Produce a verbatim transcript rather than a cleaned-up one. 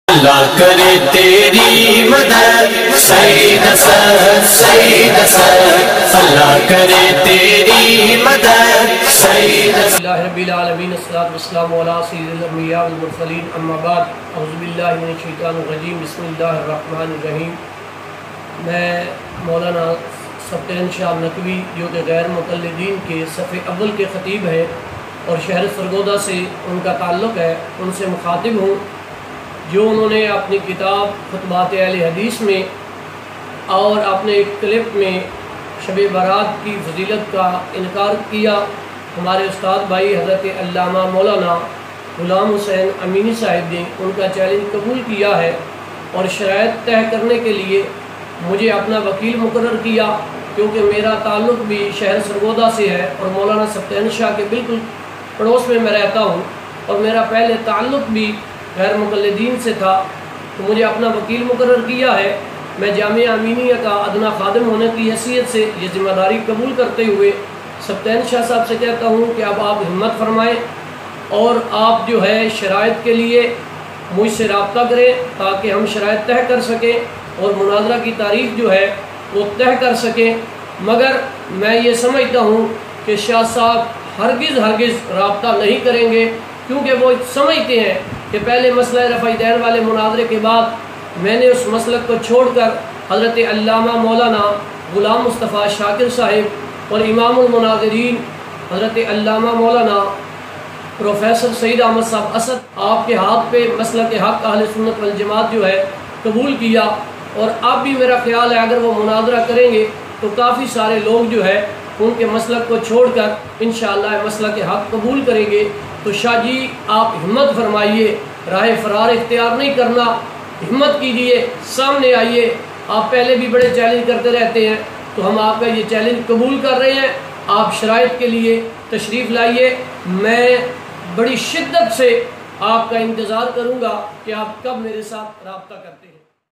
اللہ کرے تیری مدد سید اسد سید اسد اللہ کرے تیری مدد سید اسد اللہ رب العالمین الصلاۃ والسلام علی سید الانبیاء والمرسلین اما بعد اعوذ باللہ من الشیطان الرجیم بسم اللہ الرحمن الرحیم۔ میں مولانا سبطین شاہ نقوی جو کہ غیر مقلدین کے صف اول کے خطیب ہیں اور شہر سرگودا سے ان کا تعلق ہے، ان سے مخاطب ہوں جو انہوں نے اپنی کتاب خطبات اہل حدیث میں اور اپنے ایک کلپ میں شب برات کی فضیلت کا انکار کیا۔ ہمارے استاد بھائی حضرت علامہ مولانا غلام حسین امینی صاحب نے ان کا چیلنج قبول کیا ہے اور شرائط طے کرنے کے لیے مجھے اپنا وکیل مقرر کیا، کیونکہ میرا تعلق بھی شہر سرگودا سے ہے اور مولانا سبطین شاہ کے بالکل پڑوس میں میں رہتا ہوں اور میرا پہلے تعلق بھی غیر مقلدین سے تھا، تو مجھے اپنا وکیل مقرر کیا ہے۔ میں جامعہ امینیہ کا ادنا خادم ہونے کی حیثیت سے یہ ذمہ داری قبول کرتے ہوئے سبطین شاہ صاحب سے کہتا ہوں کہ اب آپ ہمت فرمائیں اور آپ جو ہے شرائط کے لیے مجھ سے رابطہ کریں تاکہ ہم شرائط طے کر سکیں اور مناظرہ کی تاریخ جو ہے وہ طے کر سکیں۔ مگر میں یہ سمجھتا ہوں کہ شاہ صاحب ہرگز ہرگز رابطہ نہیں کریں گے، کیونکہ وہ سمجھتے ہیں کہ پہلے مسئلہ رفع دین والے مناظرے کے بعد میں نے اس مسلک کو چھوڑ کر حضرت علامہ مولانا غلام مصطفیٰ شاکر صاحب اور امام المناظرین حضرت علامہ مولانا پروفیسر سعید احمد صاحب اسد آپ کے ہاتھ پہ مسلک حق اہل سنت والجماعت جو ہے قبول کیا، اور اب بھی میرا خیال ہے اگر وہ مناظرہ کریں گے تو کافی سارے لوگ جو ہے ان کے مسلک کو چھوڑ کر انشاءاللہ مسلک حق قبول کریں گے۔ تو شاہ جی آپ ہمت فرمائیے، راہ فرار اختیار نہیں کرنا، ہمت کیجیے، سامنے آئیے۔ آپ پہلے بھی بڑے چیلنج کرتے رہتے ہیں، تو ہم آپ کا یہ چیلنج قبول کر رہے ہیں۔ آپ شرائط کے لیے تشریف لائیے، میں بڑی شدت سے آپ کا انتظار کروں گا کہ آپ کب میرے ساتھ رابطہ کرتے ہیں۔